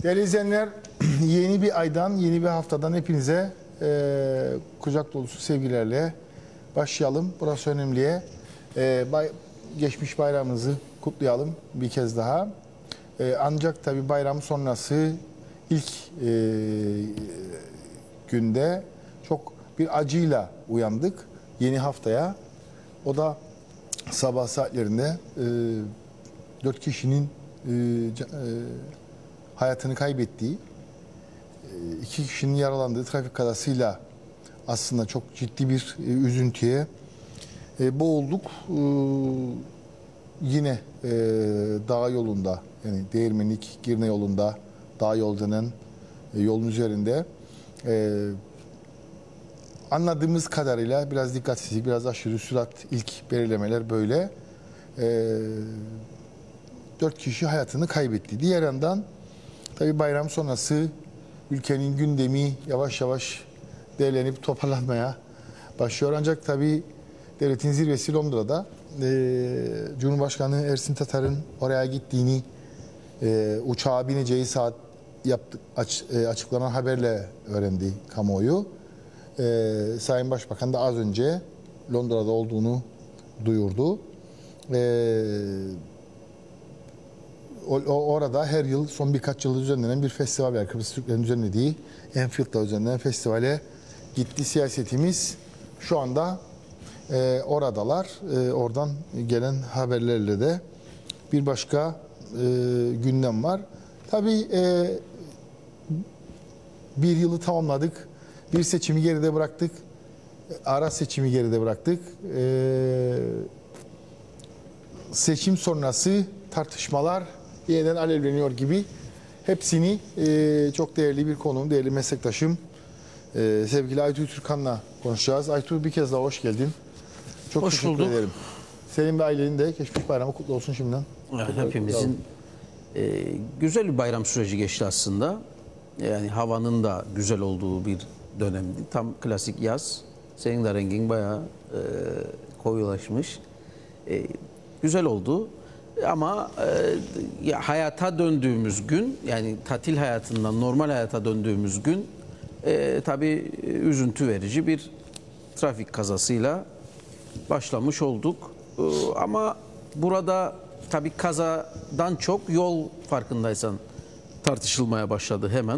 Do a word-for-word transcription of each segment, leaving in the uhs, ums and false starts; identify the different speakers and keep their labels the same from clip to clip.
Speaker 1: Değerli izleyenler, yeni bir aydan, yeni bir haftadan hepinize e, kucak dolusu sevgilerle başlayalım. Burası önemliye. E, bay, geçmiş bayramınızı kutlayalım bir kez daha. E, ancak tabii bayram sonrası ilk e, günde çok bir acıyla uyandık yeni haftaya. O da sabah saatlerinde e, dört kişinin e, e, hayatını kaybettiği, iki kişinin yaralandığı trafik kazasıyla aslında çok ciddi bir üzüntüye boğulduk. Yine dağ yolunda, yani Değirmenlik Girne yolunda, dağ yol denen yolun üzerinde anladığımız kadarıyla biraz dikkatsizlik, biraz aşırı sürat, ilk belirlemeler böyle. Dört kişi hayatını kaybetti. Diğer yandan tabii bayram sonrası ülkenin gündemi yavaş yavaş değerlenip toparlanmaya başlıyor. Ancak tabii devletin zirvesi Londra'da. Ee, Cumhurbaşkanı Ersin Tatar'ın oraya gittiğini, e, uçağa bineceği saat yaptı, aç, e, açıklanan haberle öğrendi kamuoyu. E, Sayın Başbakan da az önce Londra'da olduğunu duyurdu. E, Orada her yıl son birkaç yılda düzenlenen bir festival var. Kıbrıs Türklerin düzenlediği Enfield'da düzenlenen festivale gitti siyasetimiz. Şu anda e, oradalar. E, oradan gelen haberlerle de bir başka e, gündem var. Tabii e, bir yılı tamamladık. Bir seçimi geride bıraktık. Ara seçimi geride bıraktık. E, seçim sonrası tartışmalar yeniden alevleniyor gibi. Hepsini e, çok değerli bir konuğum, değerli meslektaşım e, sevgili Aytuğ Türkan'la konuşacağız. Aytuğ, bir kez daha hoş geldin. Çok
Speaker 2: hoş
Speaker 1: teşekkür
Speaker 2: bulduk.
Speaker 1: ederim. Senin ve ailenin de geçmiş bayramı kutlu olsun şimdiden.
Speaker 2: Evet, hepimizin e, güzel bir bayram süreci geçti aslında. Yani havanın da güzel olduğu bir dönemdi. Tam klasik yaz. Senin de rengin bayağı e, koyulaşmış. E, güzel oldu. Ama e, hayata döndüğümüz gün, yani tatil hayatından normal hayata döndüğümüz gün e, tabii üzüntü verici bir trafik kazasıyla başlamış olduk. E, ama burada tabii kazadan çok yol, farkındaysan, tartışılmaya başladı hemen.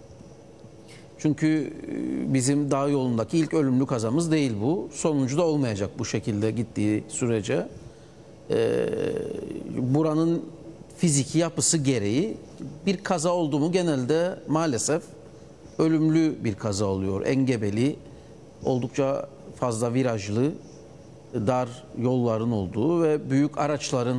Speaker 2: Çünkü bizim dağ yolundaki ilk ölümlü kazamız değil bu. Sonuncu da olmayacak bu şekilde gittiği sürece. Ee, buranın fiziki yapısı gereği bir kaza oldu mu genelde maalesef ölümlü bir kaza oluyor. Engebeli, oldukça fazla virajlı, dar yolların olduğu ve büyük araçların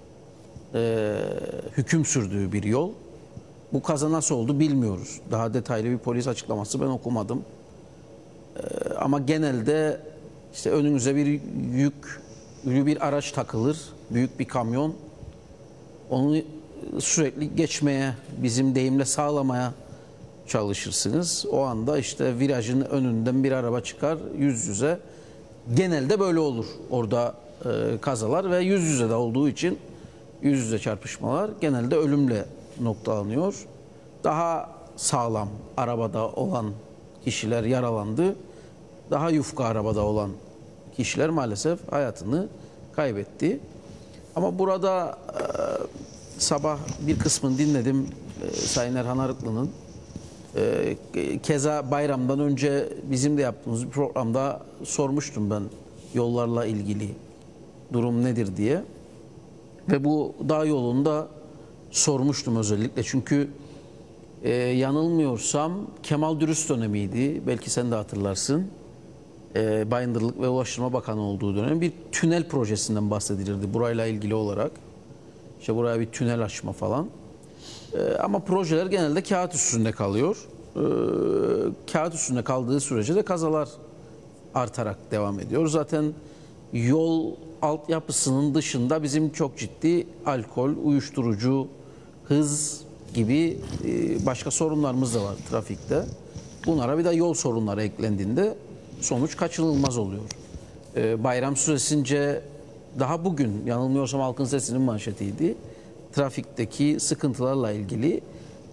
Speaker 2: e, hüküm sürdüğü bir yol. Bu kaza nasıl oldu bilmiyoruz. Daha detaylı bir polis açıklaması ben okumadım. Ee, ama genelde işte önünüze bir yük bir araç takılır, büyük bir kamyon, onu sürekli geçmeye, bizim deyimle sağlamaya çalışırsınız. O anda işte virajın önünden bir araba çıkar, yüz yüze. Genelde böyle olur orada e, kazalar ve yüz yüze de olduğu için yüz yüze çarpışmalar genelde ölümle noktalanıyor. Daha sağlam arabada olan kişiler yaralandı, daha yufka arabada olan kişiler maalesef hayatını kaybetti. Ama burada e, sabah bir kısmını dinledim e, Sayın Erhan Arıklı'nın. E, keza bayramdan önce bizim de yaptığımız bir programda sormuştum ben yollarla ilgili durum nedir diye. Ve bu dağ yolunda sormuştum özellikle. Çünkü e, yanılmıyorsam Kemal Dürüst dönemiydi. Belki sen de hatırlarsın. E, Bayındırlık ve Ulaştırma Bakanı olduğu dönem bir tünel projesinden bahsedilirdi burayla ilgili olarak. İşte buraya bir tünel açma falan. E, ama projeler genelde kağıt üstünde kalıyor. E, kağıt üstünde kaldığı sürece de kazalar artarak devam ediyor. Zaten yol altyapısının dışında bizim çok ciddi alkol, uyuşturucu, hız gibi e, başka sorunlarımız da var trafikte. Bunlara bir de yol sorunları eklendiğinde sonuç kaçınılmaz oluyor. Ee, bayram süresince daha bugün yanılmıyorsam Halkın Sesi'nin manşetiydi. Trafikteki sıkıntılarla ilgili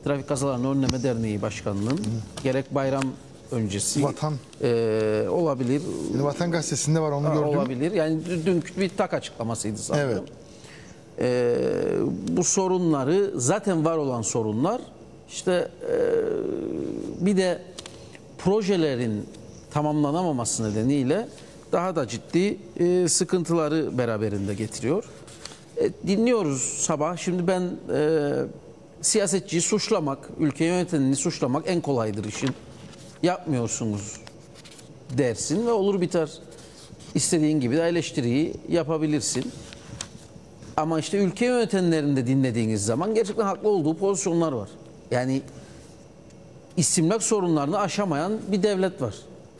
Speaker 2: Trafik Kazalarını Önleme Derneği Başkanı'nın gerek bayram öncesi
Speaker 1: Vatan.
Speaker 2: e, olabilir.
Speaker 1: Yani Vatan Gazetesi'nde var, onu
Speaker 2: Ha,
Speaker 1: gördüm.
Speaker 2: olabilir. Yani dü- dünkü bir tak açıklamasıydı sanırım.
Speaker 1: Evet.
Speaker 2: E, bu sorunları, zaten var olan sorunlar, işte e, bir de projelerin tamamlanamaması nedeniyle daha da ciddi e, sıkıntıları beraberinde getiriyor. E, dinliyoruz sabah. Şimdi ben e, siyasetçiyi suçlamak, ülke yönetenini suçlamak en kolaydır işin. Yapmıyorsunuz dersin ve olur biter. İstediğin gibi de eleştiriyi yapabilirsin. Ama işte ülke yönetenlerini de dinlediğiniz zaman gerçekten haklı olduğu pozisyonlar var. Yani istimlak sorunlarını aşamayan bir devlet var.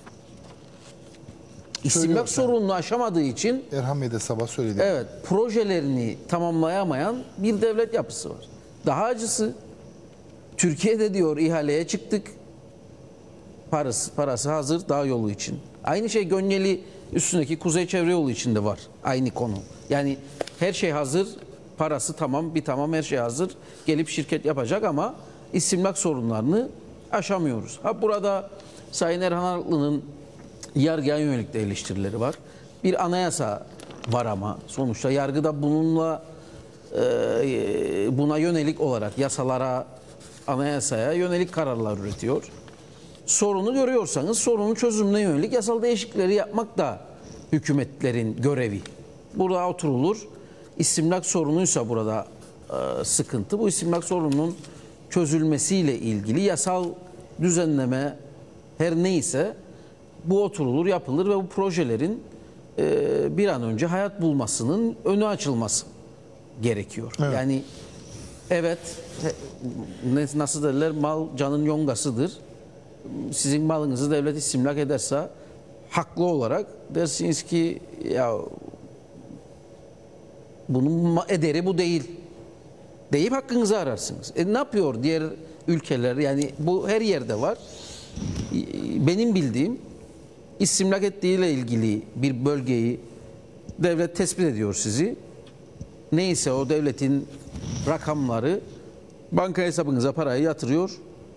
Speaker 2: İstimlak
Speaker 1: Söylüyor
Speaker 2: sorununu aşamadığı için
Speaker 1: Erhan Bey de sabah söyledi.
Speaker 2: evet, projelerini tamamlayamayan bir devlet yapısı var. Daha acısı, Türkiye'de diyor ihaleye çıktık. Parası, parası hazır dağ yolu için. Aynı şey Gönyeli üstündeki Kuzey Çevre Yolu için de var. Aynı konu. Yani her şey hazır, parası tamam, bir tamam, her şey hazır. Gelip şirket yapacak ama istimlak sorunlarını aşamıyoruz. Ha, burada Sayın Erhan Arıklı'nın yargıya yönelik de eleştirileri var. Bir anayasa var ama sonuçta yargıda bununla e, buna yönelik olarak yasalara, anayasaya yönelik kararlar üretiyor. Sorunu görüyorsanız sorunun çözümüne yönelik yasal değişiklikleri yapmak da hükümetlerin görevi. Burada oturulur. İstimlak sorunuysa burada e, sıkıntı. Bu istimlak sorununun çözülmesiyle ilgili yasal düzenleme her neyse bu oturulur, yapılır ve bu projelerin e, bir an önce hayat bulmasının önü açılması gerekiyor.
Speaker 1: Evet.
Speaker 2: Yani evet, he- nasıl derler, mal canın yongasıdır. Sizin malınızı devlet istimlak ederse haklı olarak dersiniz ki ya bunun ederi bu değil deyip hakkınızı ararsınız. E ne yapıyor diğer ülkeler? Yani bu her yerde var. Benim bildiğim, istimlak ettiğiyle ilgili bir bölgeyi devlet tespit ediyor sizi. Neyse o devletin rakamları, banka hesabınıza parayı yatırıyor.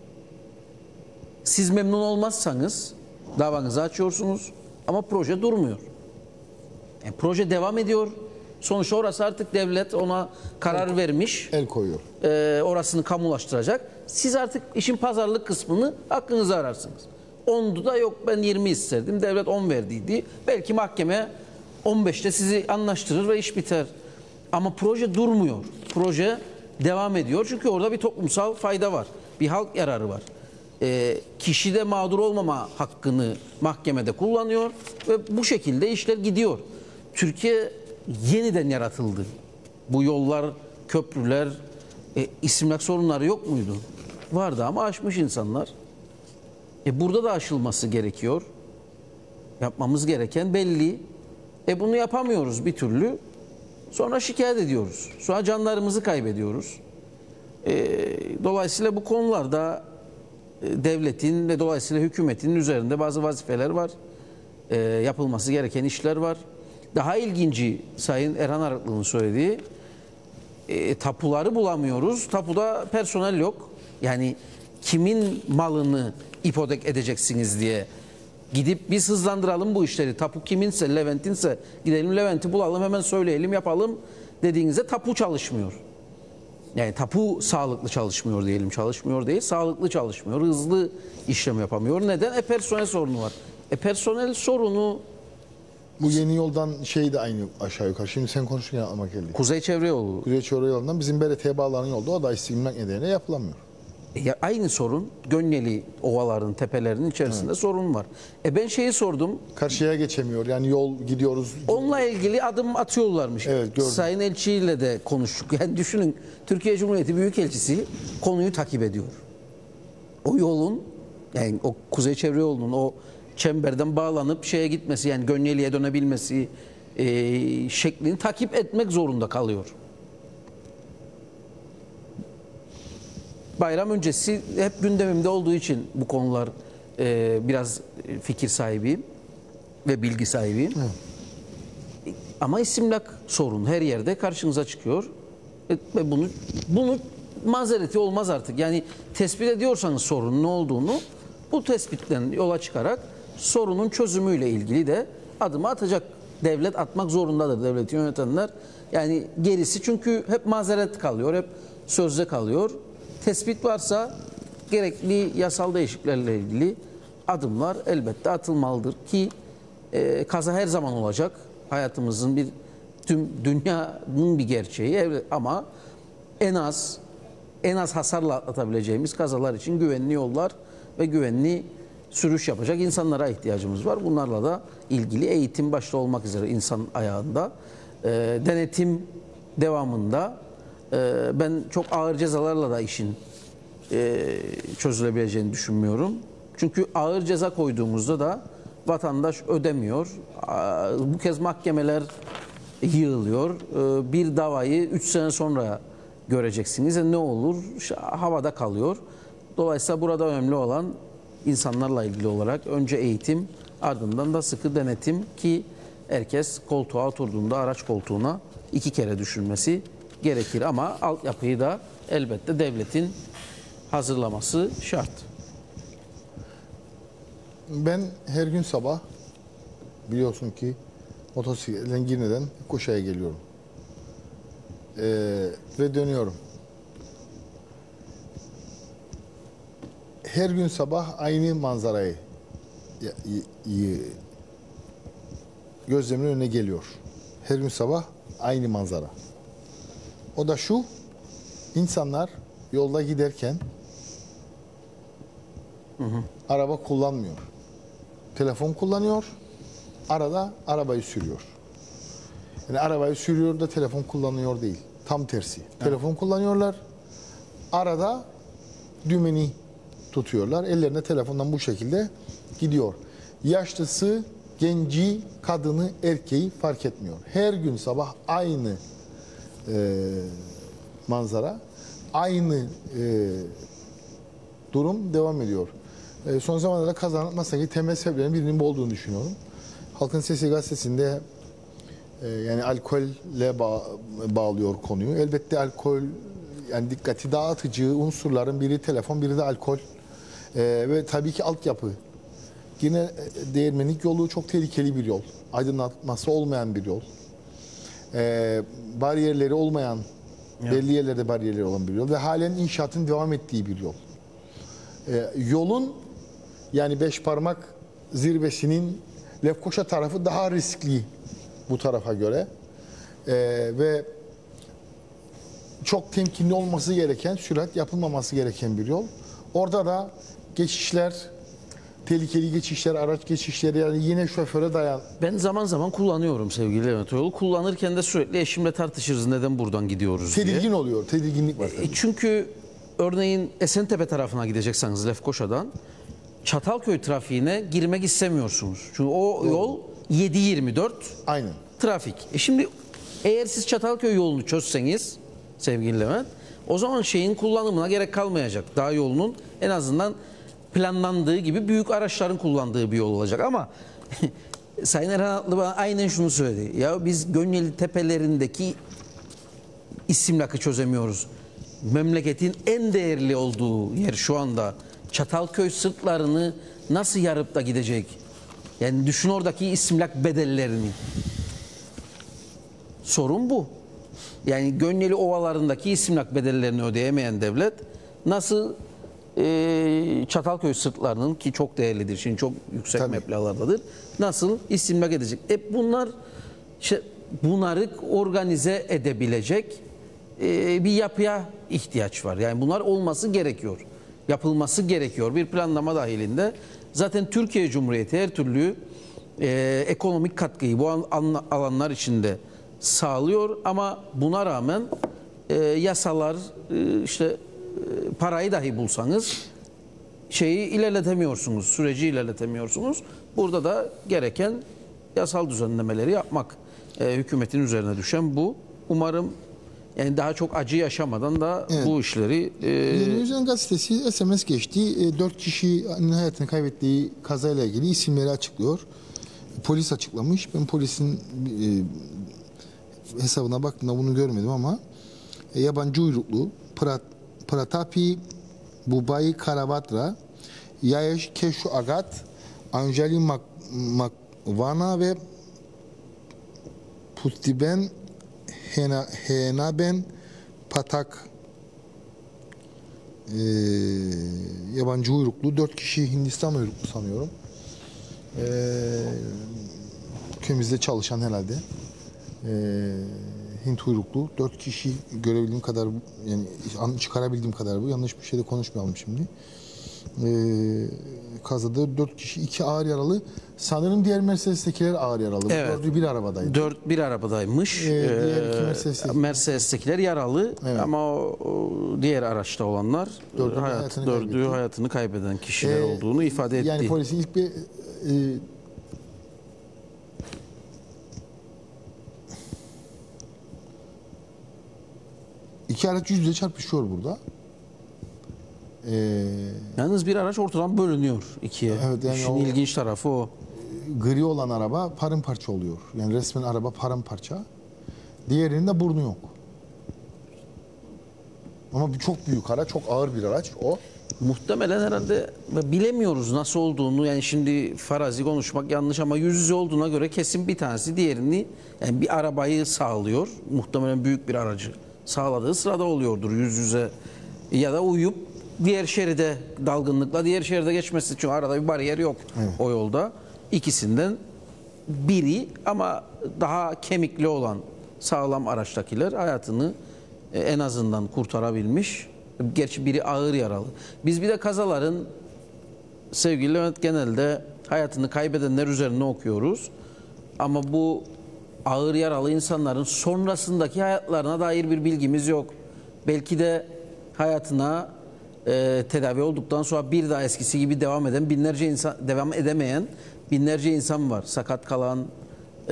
Speaker 2: Siz memnun olmazsanız davanızı açıyorsunuz ama proje durmuyor. Yani proje devam ediyor. Sonuçta orası artık devlet ona karar vermiş.
Speaker 1: El koyuyor.
Speaker 2: E, orasını kamulaştıracak. Siz artık işin pazarlık kısmını hakkınızı ararsınız. Ondu da yok ben yirmi isterdim. Devlet on verdiydi. Belki mahkeme on beşte sizi anlaştırır ve iş biter. Ama proje durmuyor. Proje devam ediyor. Çünkü orada bir toplumsal fayda var. Bir halk yararı var. E, kişi de mağdur olmama hakkını mahkemede kullanıyor ve bu şekilde işler gidiyor. Türkiye yeniden yaratıldı. Bu yollar, köprüler, e, istimlak sorunları yok muydu? Vardı ama aşmış insanlar. E, burada da aşılması gerekiyor. Yapmamız gereken belli. E, bunu yapamıyoruz bir türlü. Sonra şikayet ediyoruz. Sonra canlarımızı kaybediyoruz. E, dolayısıyla bu konularda e, devletin ve dolayısıyla hükümetin üzerinde bazı vazifeler var. E, yapılması gereken işler var. Daha ilginci Sayın Erhan Arıklı'nın söylediği, e, tapuları bulamıyoruz. Tapuda personel yok. Yani kimin malını ipotek edeceksiniz diye gidip biz hızlandıralım bu işleri. Tapu kiminse, Levent'inse gidelim Levent'i bulalım, hemen söyleyelim, yapalım dediğinizde tapu çalışmıyor. Yani tapu sağlıklı çalışmıyor diyelim, çalışmıyor değil, sağlıklı çalışmıyor, hızlı işlem yapamıyor. Neden? E personel sorunu var. E personel sorunu
Speaker 1: Bu yeni yoldan şey de aynı aşağı yukarı. Şimdi sen konuşurken aklıma geldi.
Speaker 2: Kuzey Çevre Yolu.
Speaker 1: Kuzey Çevre Yolu'ndan bizim B R T'ye bağlanan yolda o da istimlak nedeniyle yapılamıyor.
Speaker 2: E, aynı sorun Gönyeli ovaların, tepelerinin içerisinde evet. sorun var. E ben şeyi sordum.
Speaker 1: Karşıya geçemiyor. Yani yol gidiyoruz.
Speaker 2: Onunla ilgili adım atıyorlarmış.
Speaker 1: Evet, gördüm.
Speaker 2: Sayın Elçi ile de konuştuk. Yani düşünün, Türkiye Cumhuriyeti Büyükelçisi konuyu takip ediyor. O yolun, yani o Kuzey Çevre Yolu'nun o çemberden bağlanıp şeye gitmesi, yani Gönyeli'ye dönebilmesi e, şeklini takip etmek zorunda kalıyor. Bayram öncesi hep gündemimde olduğu için bu konular e, biraz fikir sahibiyim ve bilgi sahibiyim. Hı. Ama istimlak sorun her yerde karşınıza çıkıyor. E, ve bunu bunu mazereti olmaz artık. Yani tespit ediyorsanız sorunun ne olduğunu, bu tespitten yola çıkarak sorunun çözümüyle ilgili de adımı atacak. Devlet atmak zorundadır, devleti yönetenler. Yani gerisi çünkü hep mazeret kalıyor, hep sözde kalıyor. Tespit varsa gerekli yasal değişikliklerle ilgili adımlar elbette atılmalıdır ki e, kaza her zaman olacak. Hayatımızın bir, tüm dünyanın bir gerçeği ama en az en az hasarla atlatabileceğimiz kazalar için güvenli yollar ve güvenli sürüş yapacak insanlara ihtiyacımız var. Bunlarla da ilgili eğitim başta olmak üzere insan ayağında, e, denetim devamında e, ben çok ağır cezalarla da işin e, çözülebileceğini düşünmüyorum. Çünkü ağır ceza koyduğumuzda da vatandaş ödemiyor. Bu kez mahkemeler yığılıyor. E, bir davayı üç sene sonra göreceksiniz. E ne olur? Havada kalıyor. Dolayısıyla burada önemli olan insanlarla ilgili olarak önce eğitim, ardından da sıkı denetim ki herkes koltuğa oturduğunda araç koltuğuna iki kere düşünmesi gerekir. Ama altyapıyı da elbette devletin hazırlaması şart.
Speaker 1: Ben her gün sabah biliyorsun ki motosikletten Girne'den Koşa'ya geliyorum. Ee, ve dönüyorum. Her gün sabah aynı manzarayı gözlemin önüne geliyor. Her gün sabah aynı manzara. O da şu, insanlar yolda giderken hı hı. araba kullanmıyor. Telefon kullanıyor, arada arabayı sürüyor. Yani arabayı sürüyor da telefon kullanıyor değil. Tam tersi. Evet. Telefon kullanıyorlar, arada dümeni tutuyorlar. Ellerine telefondan bu şekilde gidiyor. Yaşlısı, genci, kadını, erkeği fark etmiyor. Her gün sabah aynı e, manzara, aynı e, durum devam ediyor. E, son zamanlarda kaza anlatmazsak temel sebeplerin birinin bu olduğunu düşünüyorum. Halkın Sesi gazetesinde e, yani alkolle bağ, bağlıyor konuyu. Elbette alkol, yani dikkati dağıtıcı unsurların biri telefon, biri de alkol. Ee, ve tabii ki altyapı. Yine Değirmenlik yolu çok tehlikeli bir yol. Aydınlatması olmayan bir yol. Ee, bariyerleri olmayan, evet. belli yerlerde bariyerleri olan bir yol. Ve halen inşaatın devam ettiği bir yol. Ee, yolun yani beş parmak zirvesinin Lefkoşa tarafı daha riskli bu tarafa göre. Ee, ve çok temkinli olması gereken, sürat yapılmaması gereken bir yol. Orada da geçişler, tehlikeli geçişler, araç geçişleri yani yine şoföre dayan.
Speaker 2: Ben zaman zaman kullanıyorum sevgili Levent Oyol. Kullanırken de sürekli eşimle tartışırız neden buradan gidiyoruz diye.
Speaker 1: Tedirgin oluyor, tedirginlik var.
Speaker 2: E, çünkü örneğin Esentepe tarafına gidecekseniz Lefkoşa'dan Çatalköy trafiğine girmek istemiyorsunuz. Çünkü o Doğru. yol yedi yirmi dört
Speaker 1: Aynen.
Speaker 2: trafik. E şimdi eğer siz Çatalköy yolunu çözseniz sevgili Levent, o zaman şeyin kullanımına gerek kalmayacak. Dağ yolunun en azından planlandığı gibi büyük araçların kullandığı bir yol olacak. Ama Sayın Erhan Atlı bana aynen şunu söyledi. Ya biz Gönyeli tepelerindeki istimlakı çözemiyoruz. Memleketin en değerli olduğu yer şu anda Çatalköy sırtlarını nasıl yarıp da gidecek? Yani düşün oradaki istimlak bedellerini. Sorun bu. Yani Gönyeli ovalarındaki istimlak bedellerini ödeyemeyen devlet nasıl e, Çatalköy sırtlarının ki çok değerlidir, şimdi çok yüksek Tabii. meblağlardadır, nasıl istimlak edecek? E bunlar işte, bunları organize edebilecek e, bir yapıya ihtiyaç var. Yani bunlar olması gerekiyor. Yapılması gerekiyor bir planlama dahilinde. Zaten Türkiye Cumhuriyeti her türlü e, ekonomik katkıyı bu alanlar içinde sağlıyor ama buna rağmen e, yasalar e, işte e, parayı dahi bulsanız şeyi ilerletemiyorsunuz, süreci ilerletemiyorsunuz. Burada da gereken yasal düzenlemeleri yapmak e, hükümetin üzerine düşen bu. Umarım yani daha çok acı yaşamadan da evet. bu işleri... E...
Speaker 1: Yeni Yüzyıl Gazetesi S M S geçti. E, dört kişinin hayatını kaybettiği kazayla ilgili isimleri açıklıyor. Polis açıklamış. Ben polisin e, hesabına baktığımda bunu görmedim ama e, yabancı uyruklu, Pırat Pratapi Bubai Karavatra, Yayesh Keshu Agat, Anjali Mak Makvana ve Pustiben Hena, Henaben Patak, ee, yabancı uyruklu, dört kişi Hindistan uyruklu sanıyorum. Ee, ülkemizde çalışan herhalde. Ee, Hint uyruklu, dört kişi görebildiğim kadar, yani çıkarabildiğim kadar bu. Yanlış bir şey de konuşmayalım şimdi. Ee, kazada dört kişi, iki ağır yaralı. Sanırım diğer Mercedes'tekiler ağır yaralı.
Speaker 2: Evet.
Speaker 1: Dördü bir arabadaydı.
Speaker 2: Dört bir arabadaymış.
Speaker 1: Ee, diğer iki
Speaker 2: Ee,
Speaker 1: Mercedes'tekiler.
Speaker 2: Mercedes'tekiler yaralı,
Speaker 1: Evet.
Speaker 2: ama o, o diğer araçta olanlar
Speaker 1: Dördü
Speaker 2: hayat,
Speaker 1: hayatını
Speaker 2: dördü
Speaker 1: kaybetti.
Speaker 2: hayatını kaybeden kişiler
Speaker 1: Ee,
Speaker 2: olduğunu ifade etti.
Speaker 1: Yani polisin ilk bir e, iki araç yüz yüze çarpışıyor burada. Ee,
Speaker 2: Yalnız bir araç ortadan bölünüyor ikiye.
Speaker 1: Evet, yani
Speaker 2: İşin
Speaker 1: o-
Speaker 2: ilginç tarafı o.
Speaker 1: gri olan araba paramparça oluyor. Yani resmen araba paramparça. Diğerinin de burnu yok. Ama bir çok büyük araç, çok ağır bir araç o.
Speaker 2: Muhtemelen herhalde bilemiyoruz nasıl olduğunu. Yani şimdi farazi konuşmak yanlış, ama yüz yüze olduğuna göre kesin bir tanesi diğerini, yani bir arabayı sağlıyor. Muhtemelen büyük bir aracı sağladığı sırada oluyordur yüz yüze, ya da uyup diğer şeride dalgınlıkla diğer şeride geçmesi, çünkü arada bir bariyer yok o yolda. İkisinden biri, ama daha kemikli olan sağlam araçtakiler hayatını e, en azından kurtarabilmiş. Gerçi biri ağır yaralı. Biz bir de kazaların, sevgili Levent, genelde hayatını kaybedenler üzerine okuyoruz. Ama bu ağır yaralı insanların sonrasındaki hayatlarına dair bir bilgimiz yok. Belki de hayatına e, tedavi olduktan sonra bir daha eskisi gibi devam eden binlerce insan, devam edemeyen binlerce insan var. Sakat kalan, e,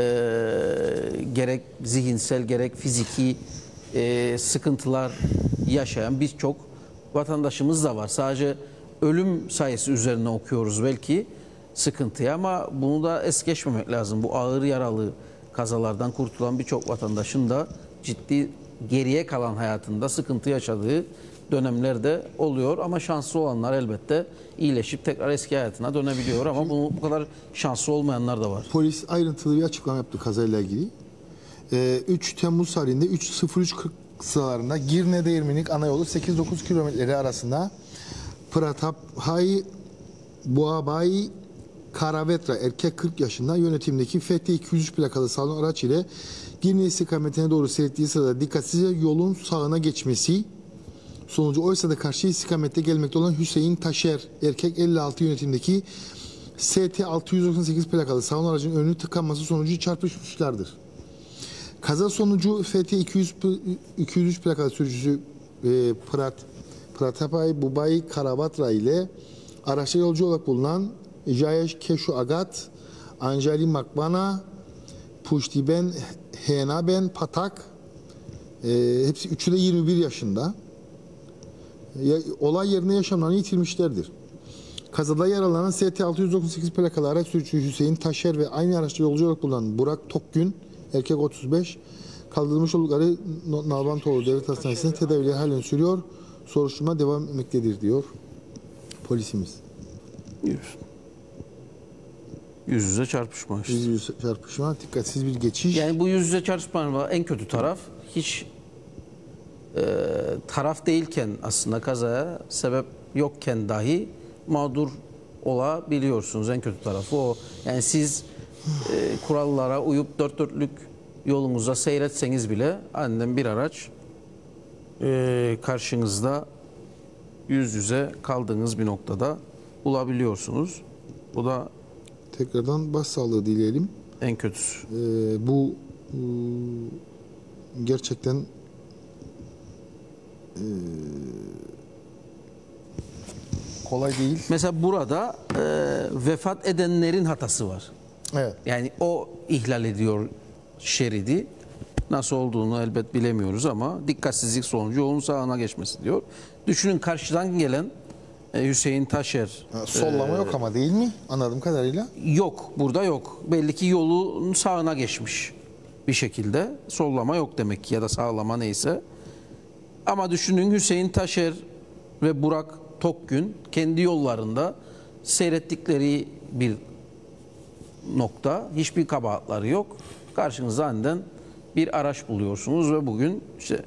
Speaker 2: gerek zihinsel gerek fiziki e, sıkıntılar yaşayan birçok vatandaşımız da var. Sadece ölüm sayısı üzerine okuyoruz belki sıkıntıya, ama bunu da es geçmemek lazım. Bu ağır yaralı kazalardan kurtulan birçok vatandaşın da ciddi geriye kalan hayatında sıkıntı yaşadığı dönemlerde oluyor, ama şanslı olanlar elbette iyileşip tekrar eski hayatına dönebiliyor, ama bu, bu kadar şanslı olmayanlar da var.
Speaker 1: Polis ayrıntılı bir açıklama yaptı kazayla ilgili. Ee, üç Temmuz tarihinde üç sıfır üç kırk sıralarında Girne Değirmenik ana yolu sekiz dokuz kilometreleri arasında Prataphai Buabai Karavetra erkek kırk yaşında yönetimdeki F T iki yüz üç plakalı salon araç ile Girne istikametine doğru seyrettiği sırada dikkatsizce yolun sağına geçmesi sonucu oysa da karşı istikamette gelmekte olan Hüseyin Taşer erkek elli altı yönetimdeki S T altı yüz doksan sekiz plakalı salon aracının önünü tıkanması sonucu çarpışmışlardır. Kaza sonucu F T iki yüz üç plakalı sürücüsü e, Prat Prataphai Bubai Karavatra ile araçta yolcu olarak bulunan Jayesh Keshu Agat, Anjali Makvana, Pushtiben Henaben Patak, e, hepsi üçü de yirmi bir yaşında. Ya, olay yerine yaşamlarını yitirmişlerdir. Kazada yaralanan S T altı yüz doksan sekiz plakalı araç sürücüsü Hüseyin Taşer ve aynı araçta yolcu olarak bulunan Burak Tokgün, erkek otuz beş, kaldırılmış oldukları Nalbantoğlu Devlet Hastanesi'nde tedavileri halen sürüyor. Soruşturma devam etmektedir diyor polisimiz.
Speaker 2: Yüz, yüz yüze çarpışma işte.
Speaker 1: Yüz yüze çarpışma, dikkatsiz bir geçiş.
Speaker 2: Yani bu yüz yüze çarpışmanın en kötü taraf, hiç e, taraf değilken aslında kazaya sebep yokken dahi mağdur olabiliyorsunuz. En kötü tarafı o. Yani siz e, kurallara uyup dört dörtlük yolunuzda seyretseniz bile aniden bir araç e, karşınızda yüz yüze kaldığınız bir noktada bulabiliyorsunuz. Bu da
Speaker 1: Tekrardan başsağlığı dileyelim.
Speaker 2: en kötüsü.
Speaker 1: Ee, bu e, gerçekten e, kolay değil.
Speaker 2: Mesela burada e, vefat edenlerin hatası var.
Speaker 1: Evet.
Speaker 2: Yani o ihlal ediyor şeridi. Nasıl olduğunu elbet bilemiyoruz, ama dikkatsizlik sonucu yolun sağına geçmesi diyor. Düşünün, karşıdan gelen e, Hüseyin Taşer.
Speaker 1: Ha, sollama
Speaker 2: e,
Speaker 1: yok ama, değil mi? Anladığım kadarıyla.
Speaker 2: Yok, burada yok. Belli ki yolun sağına geçmiş bir şekilde. Sollama yok demek ki, ya da sağlama neyse. Ama düşünün Hüseyin Taşer ve Burak Tokgün kendi yollarında seyrettikleri bir nokta. Hiçbir kabahatları yok. Karşınızda aniden bir araç buluyorsunuz ve bugün işte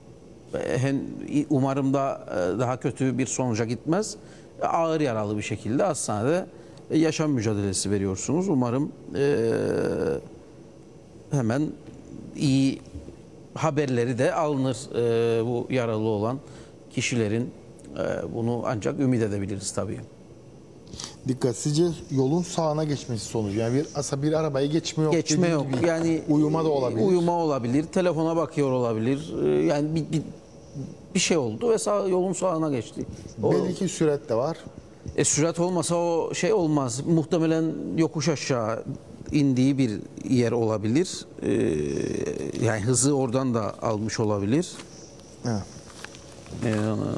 Speaker 2: umarım da daha kötü bir sonuca gitmez. Ağır yaralı bir şekilde hastanede yaşam mücadelesi veriyorsunuz. Umarım e, hemen iyi haberleri de alınır e, bu yaralı olan kişilerin. E, bunu ancak ümit edebiliriz tabii.
Speaker 1: Dikkatsizce yolun sağına geçmesi sonucu. Yani bir asa bir arabayı geçme yok.
Speaker 2: Geçme yok.
Speaker 1: Gibi.
Speaker 2: Yani
Speaker 1: uyuma da olabilir.
Speaker 2: Uyuma olabilir. Telefona bakıyor olabilir. E, yani bir, bir, bir şey oldu ve sağ, yolun sağına geçti. O,
Speaker 1: Belki sürat de var.
Speaker 2: E, sürat olmasa o şey olmaz. Muhtemelen yokuş aşağı indiği bir yer olabilir. E, yani hızı oradan da almış olabilir.
Speaker 1: Evet.
Speaker 2: E,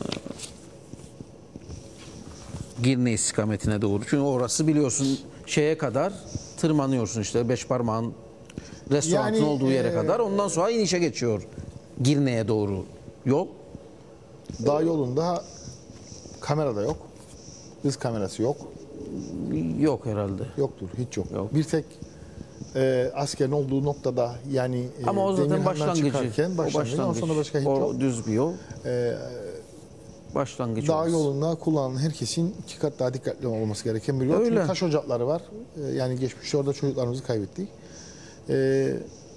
Speaker 2: Girne istikametine doğru. Çünkü orası biliyorsun şeye kadar tırmanıyorsun işte beş parmağın restoranın
Speaker 1: Yani,
Speaker 2: olduğu yere
Speaker 1: e,
Speaker 2: kadar. Ondan sonra inişe geçiyor Girne'ye doğru yol.
Speaker 1: Dağ yolunda kamera da yok. Hız kamerası yok.
Speaker 2: Yok herhalde.
Speaker 1: Yoktur, hiç yok.
Speaker 2: Yok.
Speaker 1: Bir tek e, askerin olduğu noktada yani e,
Speaker 2: Ama o zaten
Speaker 1: Demirhan'dan
Speaker 2: başlangıcı.
Speaker 1: çıkarken
Speaker 2: O
Speaker 1: başlangıcı. Ondan sonra başka hiç
Speaker 2: o
Speaker 1: yok.
Speaker 2: düz bir yol.
Speaker 1: E,
Speaker 2: Başlangıç
Speaker 1: Dağ
Speaker 2: orası.
Speaker 1: yolunda kullanan herkesin iki kat daha dikkatli olması gereken bir yol.
Speaker 2: Öyle.
Speaker 1: Çünkü taş ocakları var. E, yani geçmişte orada çocuklarımızı kaybettik. E,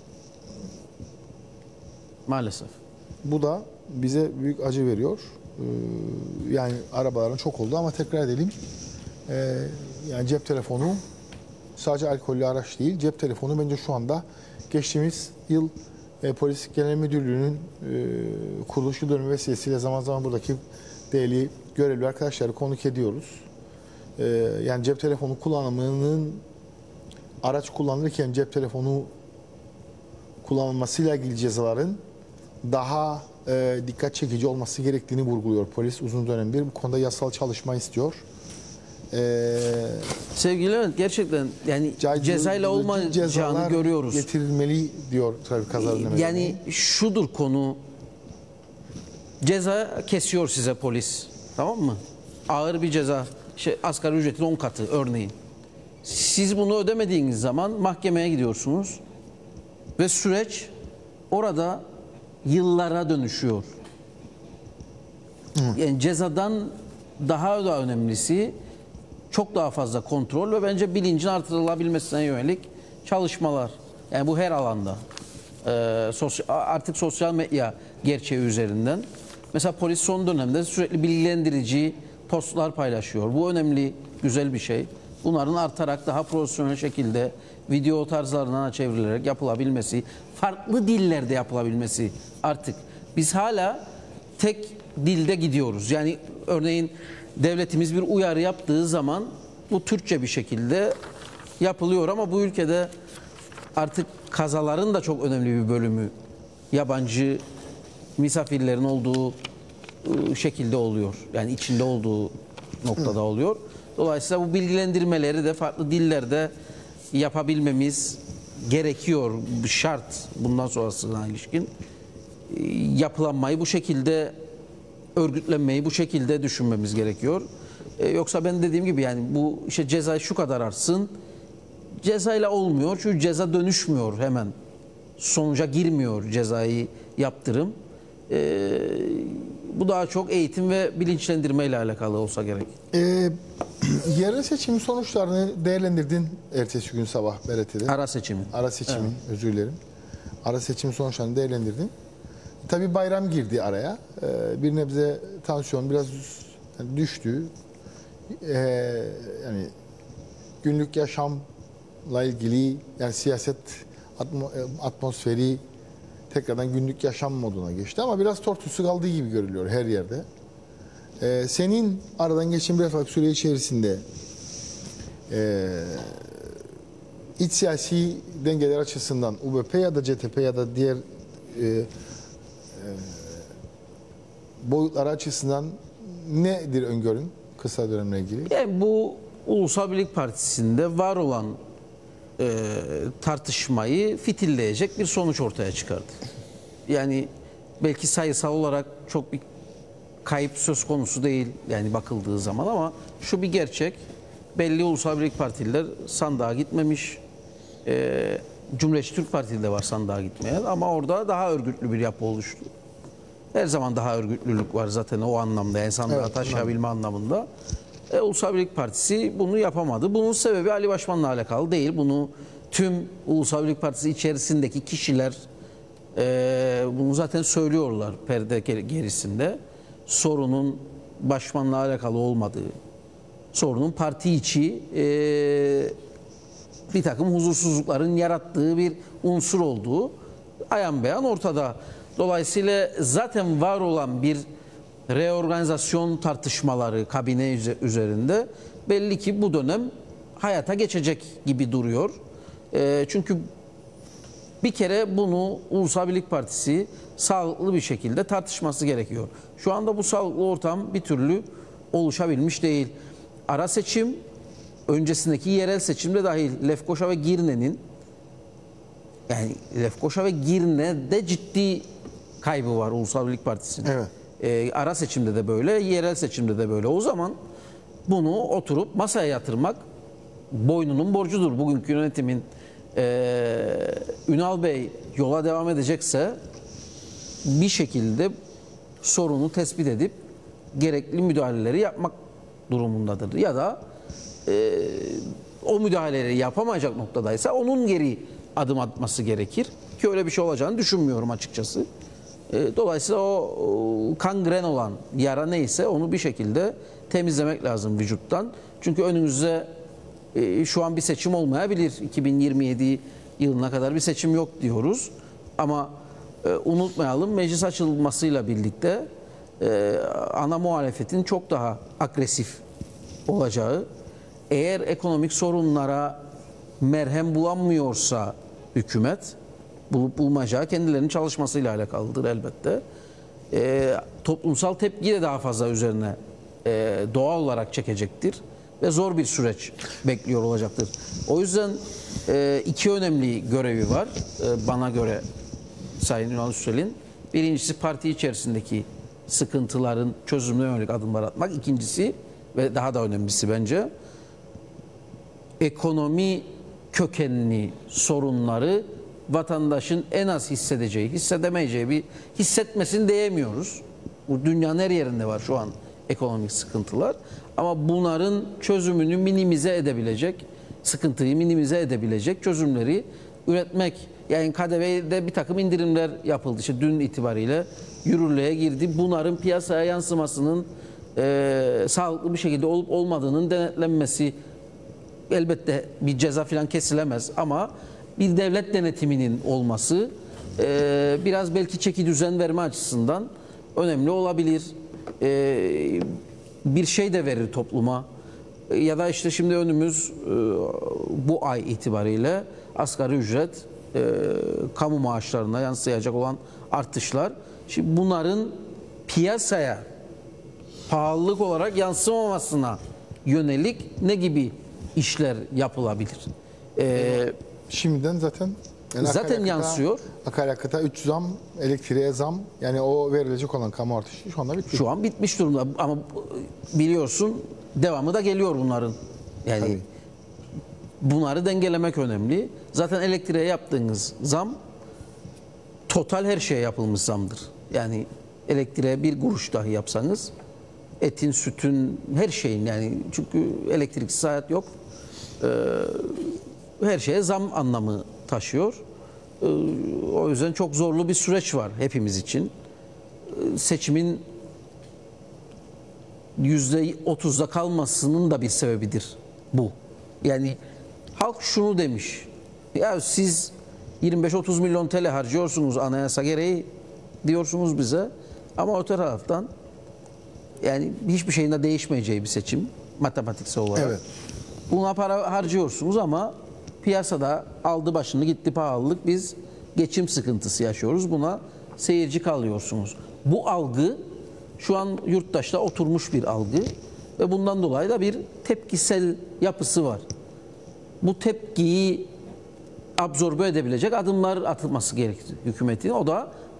Speaker 2: Maalesef.
Speaker 1: bu da bize büyük acı veriyor. E, yani arabaların çok oldu ama tekrar edelim. E, yani cep telefonu sadece alkollü araç değil. Cep telefonu bence şu anda geçtiğimiz yıl e, Polis Genel Müdürlüğü'nün e, kuruluşu dönemi vesilesiyle zaman zaman buradaki değerli görevli arkadaşları konuk ediyoruz. E, yani cep telefonu kullanımının araç kullanırken cep telefonu kullanılmasıyla ilgili cezaların daha e, dikkat çekici olması gerektiğini vurguluyor polis uzun dönemdir. Bu konuda yasal çalışma istiyor. Ee,
Speaker 2: Sevgili Levent, gerçekten yani
Speaker 1: caydırıcı
Speaker 2: cezayla olmayacağını
Speaker 1: cezalar
Speaker 2: görüyoruz.
Speaker 1: getirilmeli diyor trafik kazaları önleme
Speaker 2: Yani
Speaker 1: Derneği.
Speaker 2: şudur konu. Ceza kesiyor size polis. Tamam mı? Ağır bir ceza. Şey, asgari ücretin on katı örneğin. Siz bunu ödemediğiniz zaman mahkemeye gidiyorsunuz. Ve süreç orada yıllara dönüşüyor.
Speaker 1: Hı.
Speaker 2: Yani cezadan daha da önemlisi çok daha fazla kontrol ve bence bilincin artırılabilmesine yönelik çalışmalar. Yani bu her alanda. Ee, sosyal, artık sosyal medya gerçeği üzerinden. Mesela polis son dönemde sürekli bilgilendirici postlar paylaşıyor. Bu önemli, güzel bir şey. Bunların artarak daha profesyonel şekilde video tarzlarına çevrilerek yapılabilmesi, farklı dillerde yapılabilmesi artık. Biz hala tek dilde gidiyoruz. Yani örneğin devletimiz bir uyarı yaptığı zaman bu Türkçe bir şekilde yapılıyor ama bu ülkede artık kazaların da çok önemli bir bölümü yabancı misafirlerin olduğu şekilde oluyor. Yani içinde olduğu noktada oluyor. Dolayısıyla bu bilgilendirmeleri de farklı dillerde yapabilmemiz gerekiyor. Şart bundan sonrasına ilişkin. Yapılanmayı bu şekilde, örgütlenmeyi bu şekilde düşünmemiz gerekiyor. Ee, yoksa ben dediğim gibi yani bu işte ceza şu kadar artsın. Cezayla olmuyor çünkü ceza dönüşmüyor hemen. Sonuca girmiyor cezayı yaptırım. Ee, bu daha çok eğitim ve bilinçlendirme ile alakalı olsa gerek.
Speaker 1: Ee, yerel seçimin sonuçlarını değerlendirdin ertesi gün sabah B R T'de.
Speaker 2: Ara seçimi.
Speaker 1: Ara seçimin, evet. Özür dilerim. Ara seçimin sonuçlarını değerlendirdin. Tabii bayram girdi araya. Ee, bir nebze tansiyon biraz yani düştü. Ee, yani günlük yaşamla ilgili yani siyaset atmosferi tekrardan günlük yaşam moduna geçti ama biraz tortusu kaldığı gibi görülüyor her yerde. Ee, senin aradan geçen bir haftalık süre içerisinde e, iç siyasi dengeler açısından U B P ya da C T P ya da diğer e, e, boyutları açısından nedir öngörün kısa dönemle ilgili?
Speaker 2: Yani bu Ulusal Birlik Partisi'nde var olan e, tartışmayı fitilleyecek bir sonuç ortaya çıkardı. Yani belki sayısal olarak çok bir kayıp söz konusu değil yani bakıldığı zaman, ama şu bir gerçek: belli Ulusal Birlik Partililer sandığa gitmemiş. Ee, Cumhuriyetçi Türk Partili de var sandığa gitmeyen, ama orada daha örgütlü bir yapı oluştu. Her zaman daha örgütlülük var zaten o anlamda, yani sandığa
Speaker 1: Evet,
Speaker 2: taşıyabilme anlamında. E, Ulusal Birlik Partisi bunu yapamadı. Bunun sebebi Ali Başkan'la alakalı değil. Bunu tüm Ulusal Birlik Partisi içerisindeki kişiler e, bunu zaten söylüyorlar perde gerisinde. Sorunun Başkan'la alakalı olmadığı, sorunun parti içi e, bir takım huzursuzlukların yarattığı bir unsur olduğu ayan beyan ortada. Dolayısıyla zaten var olan bir reorganizasyon tartışmaları kabine üzerinde belli ki bu dönem hayata geçecek gibi duruyor. E, çünkü bir kere bunu Ulusal Birlik Partisi sağlıklı bir şekilde tartışması gerekiyor. Şu anda bu sağlıklı ortam bir türlü oluşabilmiş değil. Ara seçim, öncesindeki yerel seçimde dahil Lefkoşa ve Girne'nin, yani Lefkoşa ve Girne'de ciddi kaybı var Ulusal Birlik Partisi'nin.
Speaker 1: Evet.
Speaker 2: Ee, ara seçimde de böyle, yerel seçimde de böyle. O zaman bunu oturup masaya yatırmak boynunun borcudur. Bugünkü yönetimin e, Ünal Bey yola devam edecekse bir şekilde sorunu tespit edip gerekli müdahaleleri yapmak durumundadır. Ya da e, o müdahaleleri yapamayacak noktadaysa onun geri adım atması gerekir. Ki öyle bir şey olacağını düşünmüyorum açıkçası. E, dolayısıyla o, o kangren olan yara neyse onu bir şekilde temizlemek lazım vücuttan. Çünkü önümüzde e, şu an bir seçim olmayabilir. iki bin yirmi yedi yılına kadar bir seçim yok diyoruz. Ama e, unutmayalım, meclis açılmasıyla birlikte e, ana muhalefetin çok daha agresif olacağı, eğer ekonomik sorunlara merhem bulamıyorsa hükümet, bulup bulmayacağı kendilerinin çalışmasıyla alakalıdır elbette. E, toplumsal tepki de daha fazla üzerine e, doğal olarak çekecektir ve zor bir süreç bekliyor olacaktır. O yüzden e, iki önemli görevi var e, bana göre Sayın Ünal Üstel'in. Birincisi parti içerisindeki sıkıntıların çözümüne yönelik adımlar atmak. İkincisi ve daha da önemlisi bence ekonomi kökenli sorunları vatandaşın en az hissedeceği, hissedemeyeceği bir hissetmesini diyemiyoruz. Bu dünyanın her yerinde var şu an ekonomik sıkıntılar. Ama bunların çözümünü minimize edebilecek, sıkıntıyı minimize edebilecek çözümleri üretmek. Yani K D V'de bir takım indirimler yapıldı. İşte dün itibariyle yürürlüğe girdi. Bunların piyasaya yansımasının e, sağlıklı bir şekilde olup olmadığının denetlenmesi, elbette bir ceza falan kesilemez ama bir devlet denetiminin olması e, biraz belki çeki düzen verme açısından önemli olabilir. E, bir şey de verir topluma. E, ya da işte şimdi önümüz e, bu ay itibariyle asgari ücret, e, kamu maaşlarına yansıyacak olan artışlar. Şimdi bunların piyasaya pahalılık olarak yansımamasına yönelik ne gibi işler yapılabilir? Ee,
Speaker 1: Şimdiden zaten yani
Speaker 2: zaten
Speaker 1: akaryakıta,
Speaker 2: yansıyor.
Speaker 1: Akaryakıta üç zam, elektriğe zam, yani o verilecek olan kamu artışı şu anda bitti.
Speaker 2: Şu an bitmiş durumda ama biliyorsun devamı da geliyor bunların. Yani
Speaker 1: Tabii.
Speaker 2: bunları dengelemek önemli. Zaten elektriğe yaptığınız zam total her şeye yapılmış zamdır. Yani elektriğe bir kuruş dahi yapsanız etin, sütün, her şeyin, yani çünkü elektriksiz hayat yok. Ee, her şeye zam anlamı taşıyor. Ee, o yüzden çok zorlu bir süreç var hepimiz için. Ee, seçimin yüzde otuzda kalmasının da bir sebebidir bu. Yani halk şunu demiş: ya siz yirmi beş otuz milyon T L harcıyorsunuz anayasa gereği diyorsunuz bize, ama öte taraftan yani hiçbir şeyin de değişmeyeceği bir seçim matematiksel olarak.
Speaker 1: Evet.
Speaker 2: Buna para harcıyorsunuz ama piyasada aldı başını gitti pahalılık, biz geçim sıkıntısı yaşıyoruz, buna seyirci kalıyorsunuz. Bu algı şu an yurttaşta oturmuş bir algı ve bundan dolayı da bir tepkisel yapısı var. Bu tepkiyi absorbe edebilecek adımlar atılması gerekir hükümetin. O da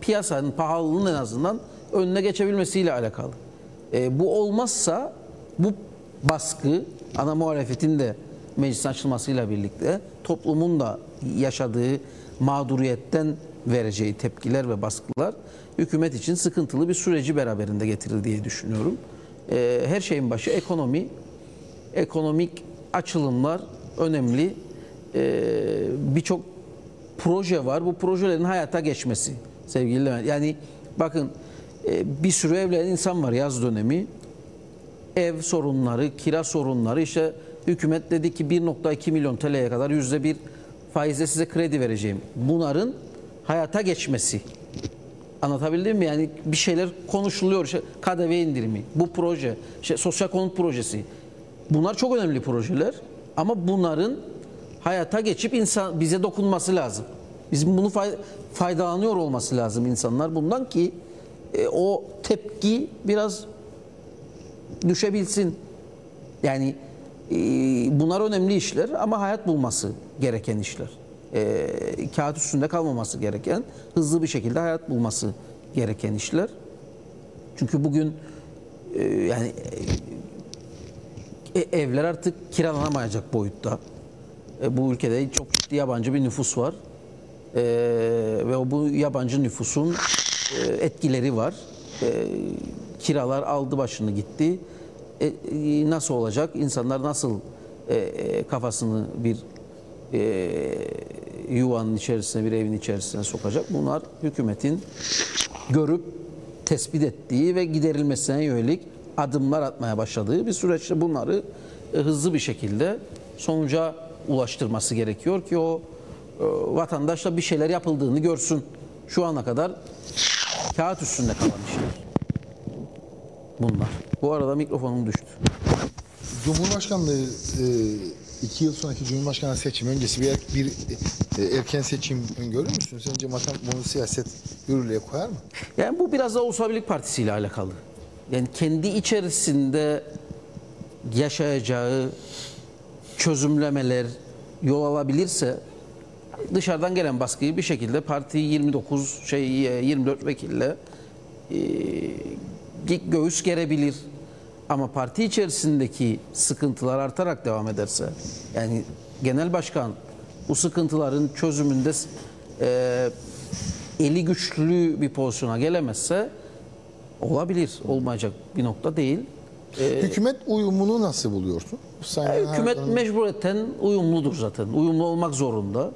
Speaker 2: piyasanın pahalılığının en azından önüne geçebilmesiyle alakalı. E, bu olmazsa bu baskı, ana muhalefetin de meclisin açılmasıyla birlikte toplumun da yaşadığı mağduriyetten vereceği tepkiler ve baskılar hükümet için sıkıntılı bir süreci beraberinde getirir diye düşünüyorum. E, her şeyin başı ekonomi, ekonomik açılımlar önemli. E, Birçok proje var. Bu projelerin hayata geçmesi sevgili Levent. Yani bakın e, bir sürü evlenen insan var yaz dönemi. Ev sorunları, kira sorunları. İşte hükümet dedi ki bir nokta iki milyon T L'ye kadar yüzde bir faizle size kredi vereceğim. Bunların hayata geçmesi. Anlatabildim mi? Yani bir şeyler konuşuluyor. İşte K D V indirimi, bu proje, işte sosyal konut projesi. Bunlar çok önemli projeler. Ama bunların hayata geçip insan bize dokunması lazım. Bizim bunu fay, faydalanıyor olması lazım insanlar bundan ki e, o tepki biraz düşebilsin. Yani e, bunlar önemli işler ama hayat bulması gereken işler. E, kağıt üstünde kalmaması gereken, hızlı bir şekilde hayat bulması gereken işler. Çünkü bugün e, yani e, evler artık kiralanamayacak boyutta. E, bu ülkede çok ciddi yabancı bir nüfus var. E, ve bu yabancı nüfusun e, etkileri var. E, kiralar aldı başını gitti. E, e, nasıl olacak? İnsanlar nasıl e, e, kafasını bir e, yuvanın içerisine, bir evin içerisine sokacak? Bunlar hükümetin görüp tespit ettiği ve giderilmesine yönelik adımlar atmaya başladığı bir süreçte bunları e, hızlı bir şekilde sonuca ulaştırması gerekiyor ki o e, vatandaşla bir şeyler yapıldığını görsün. Şu ana kadar kağıt üstünde kalan işler bunlar. Bu arada mikrofonum düştü.
Speaker 1: Cumhurbaşkanlığı e, iki yıl sonraki Cumhurbaşkanlığı seçimi öncesi bir, bir e, erken seçim öngörür müsün? Sence makam bunu siyaset yürürlüğe koyar mı?
Speaker 2: Yani bu biraz da Ulusal Birlik Partisi ile alakalı. Yani kendi içerisinde yaşayacağı çözümlemeler yol alabilirse dışarıdan gelen baskıyı bir şekilde parti yirmi dokuz şey yirmi dört vekille e, göğüs gerebilir. Ama parti içerisindeki sıkıntılar artarak devam ederse, yani genel başkan bu sıkıntıların çözümünde e, eli güçlü bir pozisyona gelemezse olabilir, olmayacak bir nokta değil.
Speaker 1: E, Hükümet uyumunu nasıl buluyorsun?
Speaker 2: E, hükümet Erdoğan... mecburiyetten uyumludur zaten. Uyumlu olmak zorunda.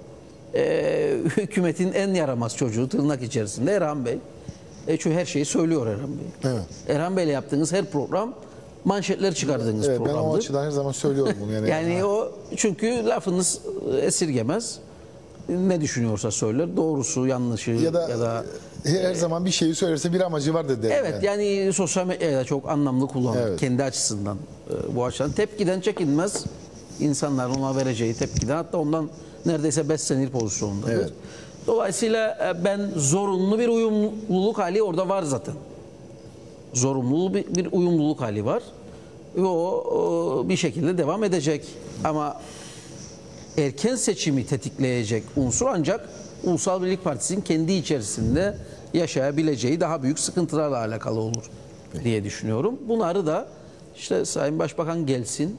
Speaker 2: E, hükümetin en yaramaz çocuğu tırnak içerisinde Erhan Bey. E, çünkü her şeyi söylüyor Erhan Bey. Evet. Erhan Bey'le yaptığınız her program manşetler çıkardığınız
Speaker 1: evet,
Speaker 2: programdır.
Speaker 1: Ben o açıdan her zaman söylüyorum bunu. Yani,
Speaker 2: yani o çünkü lafınız esirgemez. Ne düşünüyorsa söyler. Doğrusu, yanlışı
Speaker 1: ya da,
Speaker 2: ya da
Speaker 1: her e, zaman bir şeyi söylerse bir amacı vardır der.
Speaker 2: Evet yani, yani sosyal medyada çok anlamlı kullanır evet. Kendi açısından. E, bu açıdan tepkiden çekinmez. İnsanların ona vereceği tepkiden, hatta ondan neredeyse beslenir pozisyonundadır. Evet. Dolayısıyla ben zorunlu bir uyumluluk hali orada var zaten. Zorunlu bir, bir uyumluluk hali var. Ve o, o bir şekilde devam edecek. Ama erken seçimi tetikleyecek unsur ancak Ulusal Birlik Partisi'nin kendi içerisinde yaşayabileceği daha büyük sıkıntılarla alakalı olur diye düşünüyorum. Bunları da işte Sayın Başbakan gelsin.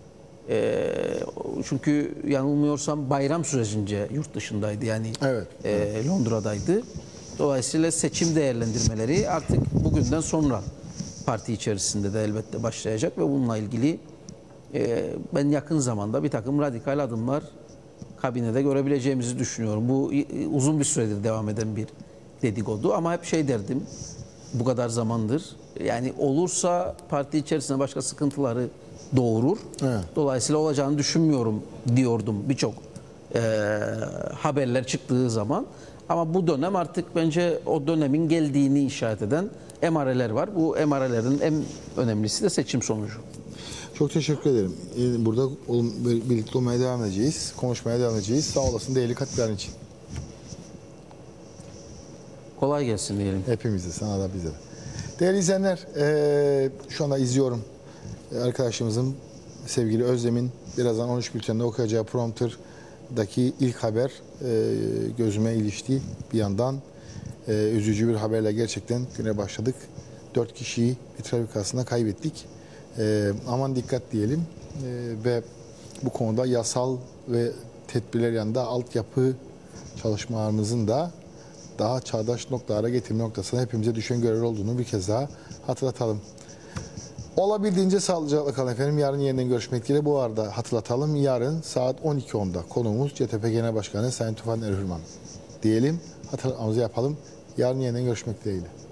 Speaker 2: E, çünkü yanılmıyorsam bayram sürecince yurt dışındaydı, yani
Speaker 1: evet.
Speaker 2: e, Londra'daydı. Dolayısıyla seçim değerlendirmeleri artık bugünden sonra parti içerisinde de elbette başlayacak ve bununla ilgili e, ben yakın zamanda bir takım radikal adımlar kabinede görebileceğimizi düşünüyorum. Bu e, uzun bir süredir devam eden bir dedikodu ama hep şey derdim, bu kadar zamandır, yani olursa parti içerisinde başka sıkıntıları doğurur. Evet. Dolayısıyla olacağını düşünmüyorum diyordum birçok e, haberler çıktığı zaman. Ama bu dönem artık bence o dönemin geldiğini işaret eden emareler var. Bu emarelerin en önemlisi de seçim sonucu.
Speaker 1: Çok teşekkür ederim. Burada birlikte olmaya devam edeceğiz. Konuşmaya devam edeceğiz. Sağ olasın değerli katkıların için.
Speaker 2: Kolay gelsin diyelim.
Speaker 1: Hepimize, sana da bize de. Değerli izleyenler, e, şu anda izliyorum. Arkadaşımızın, sevgili Özlem'in birazdan on üç bülteninde okuyacağı prompterdaki ilk haber e, gözüme ilişti bir yandan. e, üzücü bir haberle gerçekten güne başladık. Dört kişiyi bir trafik kazasında kaybettik. E, aman dikkat diyelim e, ve bu konuda yasal ve tedbirler yanında altyapı çalışmalarımızın da daha çağdaş noktalara getirme noktasında hepimize düşen görev olduğunu bir kez daha hatırlatalım. Olabildiğince sağlıcakla kalın efendim. Yarın yeniden görüşmek dileğiyle. Bu arada hatırlatalım. Yarın saat on iki onda konuğumuz C T P Genel Başkanı Sayın Tufan Erhürman diyelim. Hatırlamamızı yapalım. Yarın yeniden görüşmek dileğiyle.